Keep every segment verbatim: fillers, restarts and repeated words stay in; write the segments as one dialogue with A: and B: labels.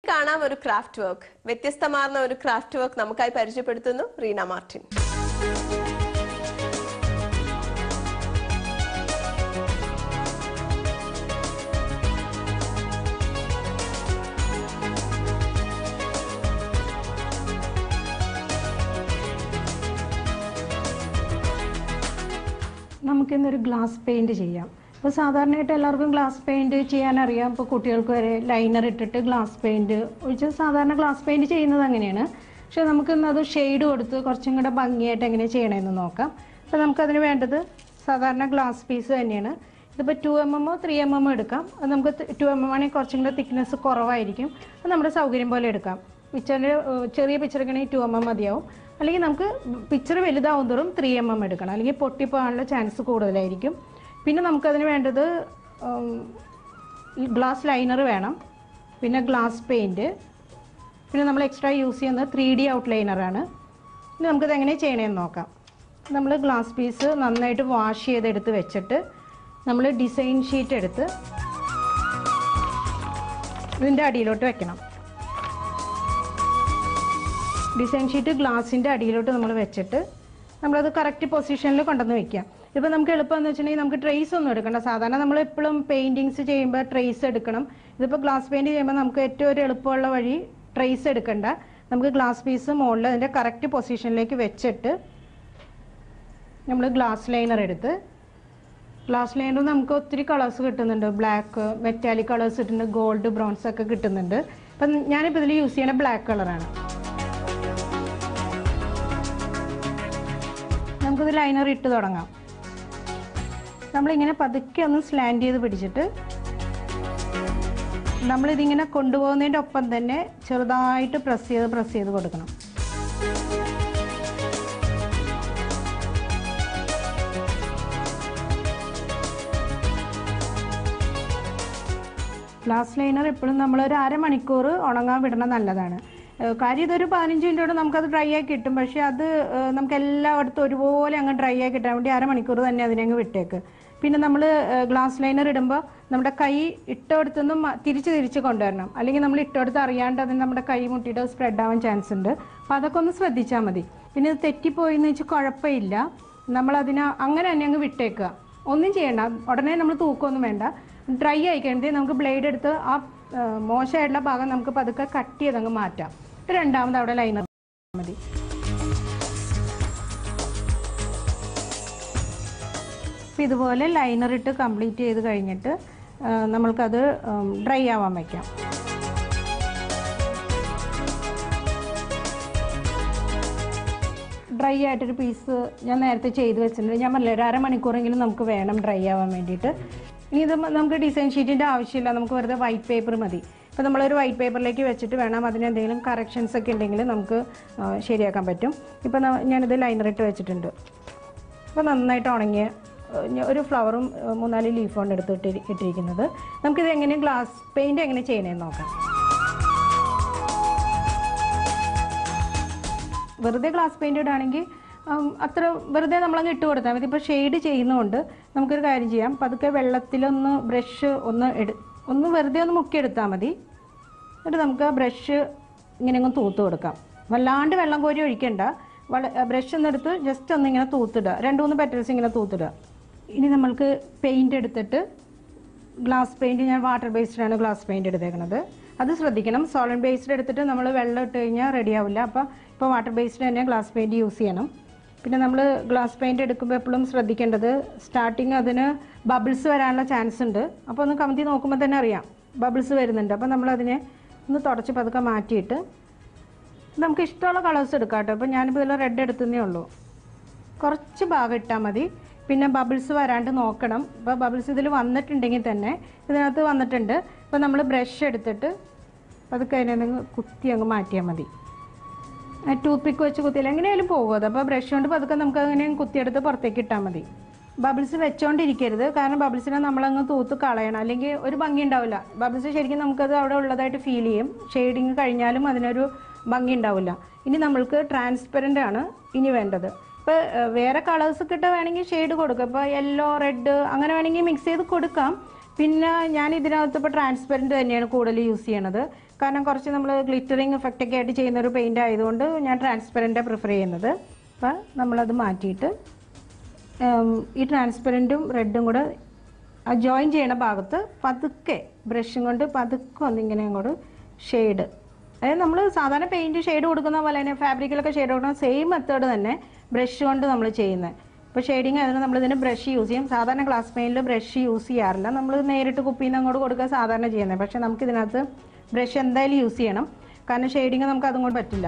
A: കാണാം ഒരു craft work. വ്യത്യസ്തമാർന്ന ഒരു ക്രാഫ്റ്റ് വർക്ക് നമുക്കായി പരിചയപ്പെടുത്തുന്നു റീന മാർട്ടിൻ.
B: നമുക്കിന്നൊരു ഗ്ലാസ് പെയിൻറ് ചെയ്യാം. ഇപ്പോൾ സാധാരണയായിട്ട് എല്ലാവർക്കും ഗ്ലാസ് പെയിൻറ് ചെയ്യാനറിയാം. ഇപ്പോൾ കുട്ടികൾക്ക് വരെ ലൈനർ ഇട്ടിട്ട് ഗ്ലാസ് പെയിൻറ് ഒഴിച്ച് സാധാരണ ഗ്ലാസ് പെയിൻറ് ചെയ്യുന്നത് അങ്ങനെയാണ്. പക്ഷേ നമുക്കിന്നത് ഷെയ്ഡ് കൊടുത്ത് കുറച്ചും കൂടെ ഭംഗിയായിട്ട് എങ്ങനെ ചെയ്യണമെന്ന് നോക്കാം. അപ്പോൾ നമുക്കതിന് വേണ്ടത് സാധാരണ ഗ്ലാസ് പീസ് തന്നെയാണ്. ഇതിപ്പോൾ ടു എം എമ്മോ ത്രീ എം എമ്മോ എടുക്കാം. അത് നമുക്ക് ടു എം എം ആണെങ്കിൽ കുറച്ചും കൂടെ തിക്നെസ് കുറവായിരിക്കും. അത് നമ്മുടെ സൗകര്യം പോലെ എടുക്കാം. പിക്ചറിൽ ചെറിയ പിക്ചറൊക്കെയാണെങ്കിൽ ടു എം എം മതിയാവും. അല്ലെങ്കിൽ നമുക്ക് പിക്ചർ വലുതാവും തോറും ത്രീ എം എം എടുക്കണം, അല്ലെങ്കിൽ പൊട്ടിപ്പോകാനുള്ള ചാൻസ് കൂടുതലായിരിക്കും. പിന്നെ നമുക്കതിന് വേണ്ടത് ഗ്ലാസ് ലൈനർ വേണം, പിന്നെ ഗ്ലാസ് പെയിൻറ്റ്, പിന്നെ നമ്മൾ എക്സ്ട്രാ യൂസ് ചെയ്യുന്നത് ത്രീ ഡി ഔട്ട് ലൈനറാണ്. ഇനി നമുക്കിത് എങ്ങനെ ചെയ്യണമെന്ന് നോക്കാം. നമ്മൾ ഗ്ലാസ് പീസ് നന്നായിട്ട് വാഷ് ചെയ്തെടുത്ത് വെച്ചിട്ട് നമ്മൾ ഡിസൈൻ ഷീറ്റ് എടുത്ത് ഇതിൻ്റെ അടിയിലോട്ട് വെക്കണം. ഡിസൈൻ ഷീറ്റ് ഗ്ലാസിൻ്റെ അടിയിലോട്ട് നമ്മൾ വെച്ചിട്ട് നമ്മളത് കറക്റ്റ് പൊസിഷനിൽ കൊണ്ടുവന്ന് വെക്കാം. ഇപ്പോൾ നമുക്ക് എളുപ്പമെന്ന് വെച്ചിട്ടുണ്ടെങ്കിൽ നമുക്ക് ട്രേസ് ഒന്നും എടുക്കണ്ട. സാധാരണ നമ്മൾ എപ്പോഴും പെയിൻറ്റിങ്സ് ചെയ്യുമ്പോൾ ട്രേസ് എടുക്കണം. ഇതിപ്പോൾ ഗ്ലാസ് പെയിൻറ്റ് ചെയ്യുമ്പോൾ നമുക്ക് ഏറ്റവും ഒരു എളുപ്പമുള്ള വഴി ട്രേസ് എടുക്കണ്ട. നമുക്ക് ഗ്ലാസ് പീസ് മുകളിൽ അതിൻ്റെ കറക്റ്റ് പൊസിഷനിലേക്ക് വെച്ചിട്ട് നമ്മൾ ഗ്ലാസ് ലൈനർ എടുത്ത് ഗ്ലാസ് ലൈനർ നമുക്ക് ഒത്തിരി കളേഴ്സ് കിട്ടുന്നുണ്ട്. ബ്ലാക്ക്, മെറ്റാലിക് കളേഴ്സ് കിട്ടുന്നുണ്ട്, ഗോൾഡ്, ബ്രോൺസ് ഒക്കെ കിട്ടുന്നുണ്ട്. അപ്പം ഞാനിപ്പോൾ ഇതിൽ യൂസ് ചെയ്യണ ബ്ലാക്ക് കളറാണ്. നമുക്കിത് ലൈനർ ഇട്ട് തുടങ്ങാം. നമ്മളിങ്ങനെ പതുക്കെ ഒന്ന് സ്ലാൻഡ് ചെയ്ത് പിടിച്ചിട്ട് നമ്മളിതിങ്ങനെ കൊണ്ടുപോകുന്നതിൻ്റെ ഒപ്പം തന്നെ ചെറുതായിട്ട് പ്രസ് ചെയ്ത് പ്രസ് ചെയ്ത് കൊടുക്കണം. ഗ്ലാസ് ലൈനർ എപ്പോഴും നമ്മളൊരു അരമണിക്കൂർ ഉണങ്ങാൻ വിടണം നല്ലതാണ്. കാര്യം ഇതൊരു പതിനഞ്ച് മിനിറ്റോടെ നമുക്കത് ഡ്രൈ ആയി കിട്ടും. പക്ഷേ അത് നമുക്ക് എല്ലായിടത്തും ഒരുപോലെ അങ്ങ് ഡ്രൈ ആയി കിട്ടാൻ വേണ്ടി അരമണിക്കൂർ തന്നെ അതിനെ അങ്ങ് വിട്ടേക്ക്. പിന്നെ നമ്മൾ ഗ്ലാസ് ലൈനർ ഇടുമ്പോൾ നമ്മുടെ കൈ ഇട്ടോടത്തുനിന്നും തിരിച്ച് തിരിച്ച് കൊണ്ടുവരണം. അല്ലെങ്കിൽ നമ്മൾ ഇട്ടോടത്ത് അറിയാണ്ട് അതിന് നമ്മുടെ കൈ മുട്ടിയിട്ട് സ്പ്രെഡ് ആവാൻ ചാൻസ് ഉണ്ട്. അപ്പോൾ അതൊക്കെ ഒന്ന് ശ്രദ്ധിച്ചാൽ മതി. പിന്നെ ഇത് തെറ്റിപ്പോയി എന്ന് വെച്ചാൽ കുഴപ്പമില്ല. നമ്മളതിനെ അങ്ങനെ തന്നെ അങ്ങ് വിട്ടേക്കുക. ഒന്നും ചെയ്യണ്ട, ഉടനെ നമ്മൾ തൂക്കമൊന്നും വേണ്ട. ഡ്രൈ ആയി കഴിഞ്ഞാൽ നമുക്ക് ബ്ലേഡ് എടുത്ത് ആ മോശമായിട്ടുള്ള ഭാഗം നമുക്ക് പതുക്കെ കട്ട് ചെയ്തങ്ങ് മാറ്റാം. രണ്ടാമത് അവിടെ ലൈനർ മതി. അപ്പം ഇതുപോലെ ലൈനർ ഇട്ട് കംപ്ലീറ്റ് ചെയ്ത് കഴിഞ്ഞിട്ട് നമ്മൾക്കത് ഡ്രൈ ആവാൻ വയ്ക്കാം. ഡ്രൈ ആയിട്ടൊരു പീസ് ഞാൻ നേരത്തെ ചെയ്ത് വെച്ചിട്ടുണ്ട്. ഞാൻ പറഞ്ഞില്ല ഒരു അരമണിക്കൂറെങ്കിലും നമുക്ക് വേണം ഡ്രൈ ആവാൻ വേണ്ടിയിട്ട്. ഇനി ഇത് നമുക്ക് ഡിസൈൻ ഷീറ്റിൻ്റെ ആവശ്യമില്ല, നമുക്ക് വെറുതെ വൈറ്റ് പേപ്പർ മതി. ഇപ്പോൾ നമ്മളൊരു വൈറ്റ് പേപ്പറിലേക്ക് വെച്ചിട്ട് വേണം അതിനെന്തെങ്കിലും കറക്ഷൻസ് ഒക്കെ ഉണ്ടെങ്കിൽ നമുക്ക് ശരിയാക്കാൻ പറ്റും. ഇപ്പോൾ ഞാനിത് ലൈനറിട്ട് വെച്ചിട്ടുണ്ട്. അപ്പോൾ നന്നായിട്ട് ഉണങ്ങിയ ഒരു ഫ്ലവറും മൂന്നാല് ലീഫ് കൊണ്ട് എടുത്തിട്ട് ഇട്ടിരിക്കുന്നത്. നമുക്കിത് എങ്ങനെ ഗ്ലാസ് പെയിൻറ്റ് എങ്ങനെ ചെയ്യണമെന്ന് നോക്കാം. വെറുതെ ഗ്ലാസ് പെയിൻറ്റ് ഇടുകയാണെങ്കിൽ അത്ര വെറുതെ നമ്മളങ്ങ് ഇട്ട് കൊടുത്താൽ മതി. ഇപ്പോൾ ഷെയ്ഡ് ചെയ്യുന്നതുകൊണ്ട് നമുക്കൊരു കാര്യം ചെയ്യാം. പതുക്കെ വെള്ളത്തിലൊന്ന് ബ്രഷ് ഒന്ന് എടു ഒന്ന് വെറുതെ ഒന്ന് മുക്കിയെടുത്താൽ മതി. എന്നിട്ട് നമുക്ക് ആ ബ്രഷ് ഇങ്ങനെ ഒന്ന് തൂത്ത് കൊടുക്കാം. വല്ലാണ്ട് വെള്ളം കോരി ഒഴിക്കണ്ട. ബ്രഷ് ഒന്നെടുത്ത് ജസ്റ്റ് ഒന്ന് ഇങ്ങനെ തൂത്തിടുക. രണ്ട് മൂന്ന് പെറ്റൽസ് ഇങ്ങനെ തൂത്തിടുക. ഇനി നമ്മൾക്ക് പെയിൻറ്റ് എടുത്തിട്ട് ഗ്ലാസ് പെയിൻറ്റ് ഞാൻ വാട്ടർ ബേസ്ഡാണ് ഗ്ലാസ് പെയിൻറ്റ് എടുത്തേക്കുന്നത്. അത് ശ്രദ്ധിക്കണം. സോളിഡ് ബേസ്ഡ് എടുത്തിട്ട് നമ്മൾ വെള്ളം ഇട്ട് കഴിഞ്ഞാൽ റെഡി ആവില്ല. അപ്പോൾ ഇപ്പോൾ വാട്ടർ ബേസ്ഡ് തന്നെ ഗ്ലാസ് പെയിൻറ്റ് യൂസ് ചെയ്യണം. പിന്നെ നമ്മൾ ഗ്ലാസ് പെയിൻറ്റ് എടുക്കുമ്പോൾ എപ്പോഴും ശ്രദ്ധിക്കേണ്ടത് സ്റ്റാർട്ടിങ് അതിന് ബബിൾസ് വരാനുള്ള ചാൻസ് ഉണ്ട്. അപ്പോൾ ഒന്ന് കമത്തി നോക്കുമ്പോൾ തന്നെ അറിയാം ബബിൾസ് വരുന്നുണ്ട്. അപ്പോൾ നമ്മളതിനെ ഒന്ന് തുടച്ച് പതുക്കെ മാറ്റിയിട്ട് നമുക്ക് ഇഷ്ടമുള്ള കളേഴ്സ് എടുക്കാം കേട്ടോ. അപ്പോൾ ഞാനിപ്പോൾ ഇതിൽ റെഡ് എടുത്തതേ ഉള്ളൂ. കുറച്ച് ഭാഗം ഇട്ടാൽ മതി. പിന്നെ ബബിൾസ് വരാണ്ട് നോക്കണം. ഇപ്പോൾ ബബിൾസ് ഇതിൽ വന്നിട്ടുണ്ടെങ്കിൽ തന്നെ ഇതിനകത്ത് വന്നിട്ടുണ്ട്. അപ്പോൾ നമ്മൾ ബ്രഷ് എടുത്തിട്ട് പതുക്കെ അതിനെ കുത്തി അങ്ങ് മാറ്റിയാൽ മതി. ടൂത്ത് പിക്ക് വെച്ച് കുത്തിയില്ല എങ്ങനെയായാലും പോകും അത്. അപ്പോൾ ബ്രഷ് കൊണ്ട് പതുക്കെ നമുക്ക് അങ്ങനെ കുത്തിയെടുത്ത് പുറത്തേക്ക് ഇട്ടാൽ മതി. ബബിൾസ് വെച്ചോണ്ടിരിക്കരുത്. കാരണം ബബിൾസിനെ നമ്മളങ്ങ് തൂത്ത് കളയണം, അല്ലെങ്കിൽ ഒരു ഭംഗി ഉണ്ടാവില്ല. ബബിൾസ് ശരിക്കും നമുക്കത് അവിടെ ഉള്ളതായിട്ട് ഫീൽ ചെയ്യും. ഷെയ്ഡിങ് കഴിഞ്ഞാലും അതിനൊരു ഭംഗി ഉണ്ടാവില്ല. ഇനി നമ്മൾക്ക് ട്രാൻസ്പെറൻ്റ് ആണ് ഇനി വേണ്ടത്. ഇപ്പോൾ വേറെ കളേഴ്സൊക്കെ ഇട്ട് വേണമെങ്കിൽ ഷെയ്ഡ് കൊടുക്കാം. ഇപ്പോൾ യെല്ലോ, റെഡ് അങ്ങനെ വേണമെങ്കിൽ മിക്സ് ചെയ്ത് കൊടുക്കാം. പിന്നെ ഞാൻ ഇതിനകത്ത് ഇപ്പോൾ ട്രാൻസ്പെറൻറ്റ് തന്നെയാണ് കൂടുതൽ യൂസ് ചെയ്യണത്. കാരണം കുറച്ച് നമ്മൾ ഗ്ലിറ്ററിങ് എഫക്റ്റ് ഒക്കെ ആയിട്ട് ചെയ്യുന്ന ഒരു പെയിൻ്റ് ആയതുകൊണ്ട് ഞാൻ ട്രാൻസ്പെറൻറ്റാണ് പ്രിഫർ ചെയ്യുന്നത്. അപ്പോൾ നമ്മളത് മാറ്റിയിട്ട് ഈ ട്രാൻസ്പെറൻറ്റും റെഡും കൂടെ ആ ജോയിൻ ചെയ്യണ ഭാഗത്ത് പതുക്കെ ബ്രഷും കൊണ്ട് പതുക്കെ ഒന്നിങ്ങനെ അങ്ങോട്ട് ഷെയ്ഡ്, അതായത് നമ്മൾ സാധാരണ പെയിൻറ്റ് ഷെയ്ഡ് കൊടുക്കുന്ന പോലെ തന്നെ ഫാബ്രിക്കിലൊക്കെ ഷെയ്ഡ് കൊടുക്കുന്ന സെയിം മെത്തേഡ് തന്നെ ബ്രഷ് കൊണ്ട് നമ്മൾ ചെയ്യുന്നത്. ഇപ്പോൾ ഷെയ്ഡിങ് അതിന് നമ്മളിതിന് ബ്രഷ് യൂസ് ചെയ്യും. സാധാരണ ഗ്ലാസ് പെയിൻറ്റിൽ ബ്രഷ് യൂസ് ചെയ്യാറില്ല, നമ്മൾ നേരിട്ട് കുപ്പിയിൽ നിന്ന് അങ്ങോട്ട് കൊടുക്കുക സാധാരണ ചെയ്യുന്നത്. പക്ഷേ നമുക്കിതിനകത്ത് ബ്രഷ് എന്തായാലും യൂസ് ചെയ്യണം, കാരണം ഷെയ്ഡിങ് നമുക്ക് അതും കൊണ്ട് പറ്റില്ല.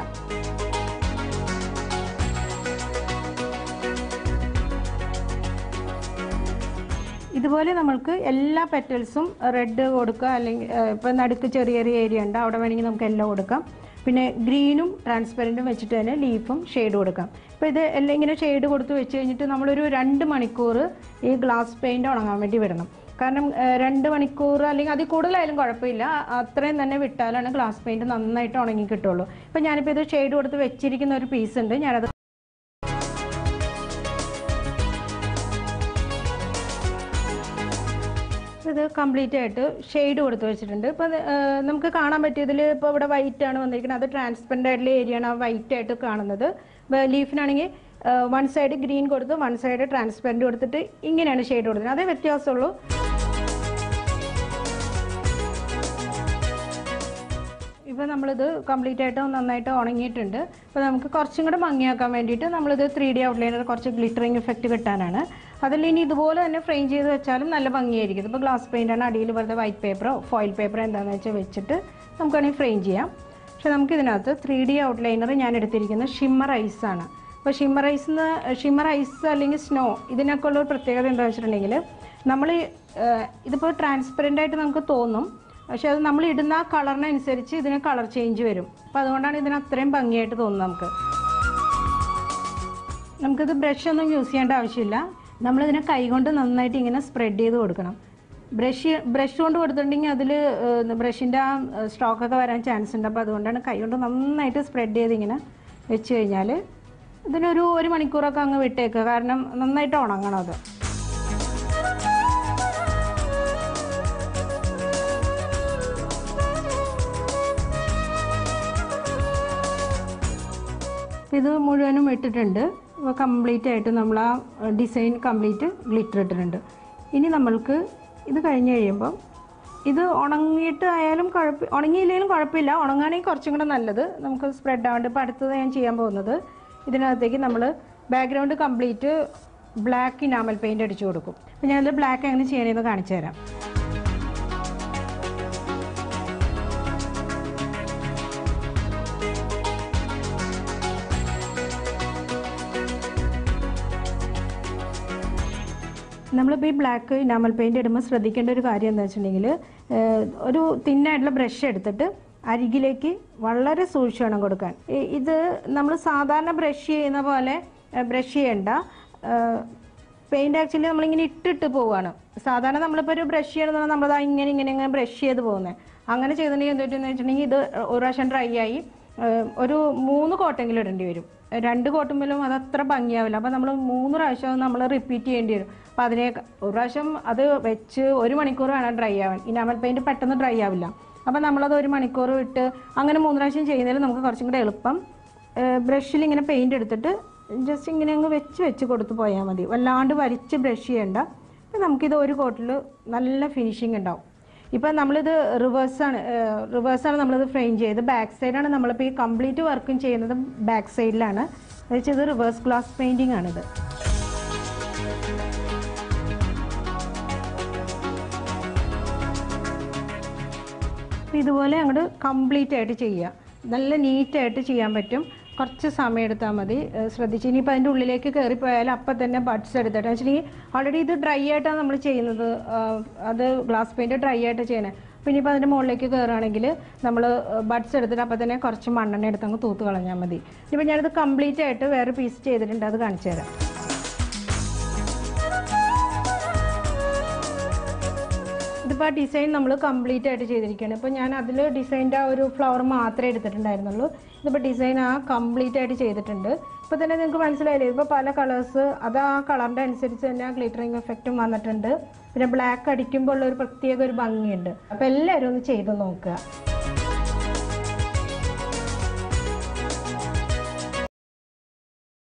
B: ഇതുപോലെ നമ്മൾക്ക് എല്ലാ പെറ്റൽസും റെഡ് കൊടുക്കുക, അല്ലെങ്കിൽ ഇപ്പോൾ നടുക്ക് ചെറിയ ചെറിയ ഏരിയ ഉണ്ട് അവിടെ വേണമെങ്കിൽ നമുക്ക് എല്ലാം കൊടുക്കാം. പിന്നെ ഗ്രീനും ട്രാൻസ്പെറൻറ്റും വെച്ചിട്ട് തന്നെ ലീഫും ഷെയ്ഡ് കൊടുക്കാം. അപ്പോൾ ഇത് എല്ലാം ഇങ്ങനെ ഷെയ്ഡ് കൊടുത്ത് വെച്ച് കഴിഞ്ഞിട്ട് നമ്മളൊരു രണ്ട് മണിക്കൂർ ഈ ഗ്ലാസ് പെയിൻറ്റ് ഉണങ്ങാൻ വേണ്ടി വിടണം. കാരണം രണ്ട് മണിക്കൂർ അല്ലെങ്കിൽ അതിൽ കൂടുതലായാലും കുഴപ്പമില്ല, അത്രയും തന്നെ വിട്ടാലാണ് ഗ്ലാസ് പെയിൻറ്റ് നന്നായിട്ട് ഉണങ്ങി കിട്ടുള്ളൂ. ഇപ്പോൾ ഞാനിപ്പോൾ ഇത് ഷെയ്ഡ് കൊടുത്ത് വെച്ചിരിക്കുന്ന ഒരു പീസ് ഉണ്ട്, ഞാനത് ഇത് കംപ്ലീറ്റ് ആയിട്ട് ഷെയ്ഡ് കൊടുത്ത് വെച്ചിട്ടുണ്ട്. ഇപ്പോൾ നമുക്ക് കാണാൻ പറ്റിയതിൽ ഇപ്പോൾ ഇവിടെ വൈറ്റ് ആണ് വന്നിരിക്കുന്നത്, അത് ട്രാൻസ്പെറൻ്റ് ആയിട്ടുള്ള ഏരിയ ആണ് ആ വൈറ്റ് ആയിട്ട് കാണുന്നത്. ലീഫിനാണെങ്കിൽ വൺ സൈഡ് ഗ്രീൻ കൊടുത്ത് വൺ സൈഡ് ട്രാൻസ്പെറൻറ്റ് കൊടുത്തിട്ട് ഇങ്ങനെയാണ് ഷെയ്ഡ് കൊടുക്കുന്നത്, അതേ വ്യത്യാസമുള്ളൂ. ഇപ്പോൾ നമ്മളിത് കംപ്ലീറ്റ് ആയിട്ട് നന്നായിട്ട് ഉണങ്ങിയിട്ടുണ്ട്. അപ്പോൾ നമുക്ക് കുറച്ചും കൂടെ ഭംഗിയാക്കാൻ വേണ്ടിയിട്ട് നമ്മളിത് ത്രീ ഡി ഔട്ട്ലൈനർ കുറച്ച് ഗ്ലിറ്ററിങ് എഫക്റ്റ് കിട്ടാനാണ്. അതിൽ ഇനി ഇതുപോലെ തന്നെ ഫ്രെയിം ചെയ്ത് വെച്ചാലും നല്ല ഭംഗിയായിരിക്കും. ഇപ്പോൾ ഗ്ലാസ് പെയിൻ്റാണ്, അടിയിൽ വെറുതെ വൈറ്റ് പേപ്പറോ ഫോയിൽ പേപ്പറോ എന്താണെന്ന് വെച്ചാൽ വെച്ചിട്ട് നമുക്കാണെങ്കിൽ ഫ്രെയിം ചെയ്യാം. പക്ഷേ നമുക്കിതിനകത്ത് ത്രീ ഡി ഔട്ട്ലൈനർ ഞാൻ എടുത്തിരിക്കുന്നത് ഷിമ്മർ ഐസ് ആണ്. അപ്പോൾ ഷിമ്മർ ഐസ് ഷിമ്മർ ഐസ് അല്ലെങ്കിൽ സ്നോ ഇതിനൊക്കെ ഉള്ള ഒരു പ്രത്യേകത എന്താണെന്ന് വെച്ചിട്ടുണ്ടെങ്കിൽ നമ്മൾ ഇതിപ്പോൾ ട്രാൻസ്പെറൻ്റ് ആയിട്ട് നമുക്ക് തോന്നും, പക്ഷെ അത് നമ്മൾ ഇടുന്ന ആ കളറിനനുസരിച്ച് ഇതിന് കളർ ചേഞ്ച് വരും. അപ്പോൾ അതുകൊണ്ടാണ് ഇതിന് അത്രയും ഭംഗിയായിട്ട് തോന്നുന്നത്. നമുക്ക് നമുക്കിത് ബ്രഷ് ഒന്നും യൂസ് ചെയ്യേണ്ട ആവശ്യമില്ല, നമ്മളിതിനെ കൈകൊണ്ട് നന്നായിട്ട് ഇങ്ങനെ സ്പ്രെഡ് ചെയ്ത് കൊടുക്കണം. ബ്രഷ് ബ്രഷ് കൊണ്ട് കൊടുത്തിട്ടുണ്ടെങ്കിൽ അതിൽ ബ്രഷിൻ്റെ ആ സ്ട്രോക്കൊക്കെ വരാൻ ചാൻസ് ഉണ്ട്. അപ്പോൾ അതുകൊണ്ടാണ് കൈ കൊണ്ട് നന്നായിട്ട് സ്പ്രെഡ് ചെയ്ത് ഇങ്ങനെ വെച്ച് കഴിഞ്ഞാൽ ഇതിനൊരു ഒരു മണിക്കൂറൊക്കെ അങ്ങ് വിട്ടേക്കുക, കാരണം നന്നായിട്ട് ഉണങ്ങണം അത്. ഇത് മുഴുവനും ഇട്ടിട്ടുണ്ട്. അപ്പോൾ കംപ്ലീറ്റ് ആയിട്ട് നമ്മൾ ആ ഡിസൈൻ കംപ്ലീറ്റ് ഗ്ലിറ്റർ ഇട്ടിട്ടുണ്ട്. ഇനി നമ്മൾക്ക് ഇത് കഴിഞ്ഞ് കഴിയുമ്പം ഇത് ഉണങ്ങിയിട്ട് ആയാലും കുഴപ്പം, ഉണങ്ങിയില്ലെങ്കിലും കുഴപ്പമില്ല, ഉണങ്ങുകയാണെങ്കിൽ കുറച്ചും കൂടെ നല്ലത്. നമുക്ക് സ്പ്രെഡ് ആവേണ്ട. ഇപ്പോൾ അടുത്തത് ഞാൻ ചെയ്യാൻ പോകുന്നത് ഇതിനകത്തേക്ക് നമ്മൾ background complete black enamel paint അടിച്ചു കൊടുക്കും. അപ്പോൾ ഞാനത് ബ്ലാക്ക് എങ്ങനെ ചെയ്യണമെന്ന് കാണിച്ചു തരാം. നമ്മളിപ്പോൾ ഈ ബ്ലാക്ക് ഇനാമൽ പെയിൻറ്റ് ഇടുമ്പോൾ ശ്രദ്ധിക്കേണ്ട ഒരു കാര്യം എന്താ വെച്ചിട്ടുണ്ടെങ്കിൽ, ഒരു തിന്നായിട്ടുള്ള ബ്രഷ് എടുത്തിട്ട് അരികിലേക്ക് വളരെ സൂക്ഷിച്ച് വേണം കൊടുക്കാൻ. ഇത് നമ്മൾ സാധാരണ ബ്രഷ് ചെയ്യുന്ന പോലെ ബ്രഷ് ചെയ്യേണ്ട. പെയിൻറ്റ് ആക്ച്വലി നമ്മളിങ്ങനെ ഇട്ടിട്ട് പോവുകയാണ്. സാധാരണ നമ്മളിപ്പോൾ ഒരു ബ്രഷ് ചെയ്യണമെന്ന് നമ്മളത് ഇങ്ങനെ ഇങ്ങനെ ഇങ്ങനെ ബ്രഷ് ചെയ്ത് പോകുന്നത്. അങ്ങനെ ചെയ്തിട്ടുണ്ടെങ്കിൽ എന്ത് പറ്റുമെന്ന് വെച്ചിട്ടുണ്ടെങ്കിൽ ഇത് ഒരു പ്രാവശ്യം ഡ്രൈ ആയി ഒരു മൂന്ന് കോട്ടെങ്കിലും ഇടേണ്ടി വരും. രണ്ട് കോട്ടുമ്പോഴും അത് അത്ര ഭംഗിയാവില്ല. അപ്പോൾ നമ്മൾ മൂന്ന് പ്രാവശ്യം നമ്മൾ റിപ്പീറ്റ് ചെയ്യേണ്ടി വരും. അപ്പോൾ അതിനെ ഒരു പ്രാവശ്യം അത് വെച്ച് ഒരു മണിക്കൂർ വേണം ഡ്രൈ ആവാൻ. ഇനാമൽ പെയിൻറ്റ് പെട്ടെന്ന് ഡ്രൈ ആവില്ല. അപ്പോൾ നമ്മളത് ഒരു മണിക്കൂർ വിട്ട് അങ്ങനെ മൂന്ന് പ്രാവശ്യം ചെയ്യുന്നതിൽ നമുക്ക് കുറച്ചും കൂടെ എളുപ്പം. ബ്രഷിൽ ഇങ്ങനെ പെയിൻറ്റ് എടുത്തിട്ട് ജസ്റ്റ് ഇങ്ങനെ അങ്ങ് വെച്ച് വെച്ച് കൊടുത്ത് പോയാൽ മതി, വല്ലാണ്ട് വരിച്ച് ബ്രഷ് ചെയ്യേണ്ട. അപ്പോൾ നമുക്കിത് ഒരു കോട്ടിൽ നല്ല ഫിനിഷിങ് ഉണ്ടാവും. ഇപ്പം നമ്മളിത് റിവേഴ്സാണ് റിവേഴ്സാണ് നമ്മളിത് ഫ്രെയിം ചെയ്ത് ബാക്ക് സൈഡാണ് നമ്മളിപ്പോൾ ഈ കംപ്ലീറ്റ് വർക്കും ചെയ്യുന്നത് ബാക്ക് സൈഡിലാണ്. വെച്ചാൽ ഇത് റിവേഴ്സ് ഗ്ലാസ് പെയിൻറ്റിംഗ് ആണിത്. ഇതുപോലെ അങ്ങോട്ട് കംപ്ലീറ്റ് ആയിട്ട് ചെയ്യുക, നല്ല നീറ്റായിട്ട് ചെയ്യാൻ പറ്റും. കുറച്ച് സമയം എടുത്താൽ മതി. ശ്രദ്ധിച്ച് ഇനിയിപ്പോൾ അതിൻ്റെ ഉള്ളിലേക്ക് കയറിപ്പോയാൽ അപ്പം തന്നെ ബഡ്സ് എടുത്തിട്ട് വെച്ചിട്ടുണ്ടെങ്കിൽ ഓൾറെഡി ഇത് ഡ്രൈ ആയിട്ടാണ് നമ്മൾ ചെയ്യുന്നത്. അത് ഗ്ലാസ് പെയിൻറ്റ് ഡ്രൈ ആയിട്ട് ചെയ്യണേ. അപ്പോൾ ഇനിയിപ്പോൾ അതിൻ്റെ മുകളിലേക്ക് കയറുകയാണെങ്കിൽ നമ്മൾ ബഡ്സ് എടുത്തിട്ട് അപ്പം തന്നെ കുറച്ച് മണ്ണെണ്ണ എടുത്ത് അങ്ങ് തൂത്ത് കളഞ്ഞാൽ മതി. ഇപ്പോൾ ഞാനിത് കംപ്ലീറ്റ് ആയിട്ട് വേറെ പീസ് ചെയ്തിട്ടുണ്ട്, അത് കാണിച്ചു തരാം. ഇതിപ്പോൾ ആ ഡിസൈൻ നമ്മൾ കംപ്ലീറ്റ് ആയിട്ട് ചെയ്തിരിക്കുകയാണ്. ഇപ്പോൾ ഞാൻ അതിൽ ഡിസൈൻ്റെ ആ ഒരു ഫ്ലവർ മാത്രമേ എടുത്തിട്ടുണ്ടായിരുന്നുള്ളൂ. ഇതിപ്പോൾ ഡിസൈൻ ആ കംപ്ലീറ്റ് ആയിട്ട് ചെയ്തിട്ടുണ്ട്. ഇപ്പോൾ തന്നെ നിങ്ങൾക്ക് മനസ്സിലായില്ലേ, ഇപ്പോൾ പല കളേഴ്സ് അത് ആ കളറിൻ്റെ അനുസരിച്ച് തന്നെ ആ ഗ്ലിറ്ററിങ് എഫക്റ്റും വന്നിട്ടുണ്ട്. പിന്നെ ബ്ലാക്ക് അടിക്കുമ്പോൾ ഉള്ള ഒരു പ്രത്യേക ഒരു ഭംഗിയുണ്ട്. അപ്പോൾ എല്ലാവരും ഒന്ന് ചെയ്ത് നോക്കുക.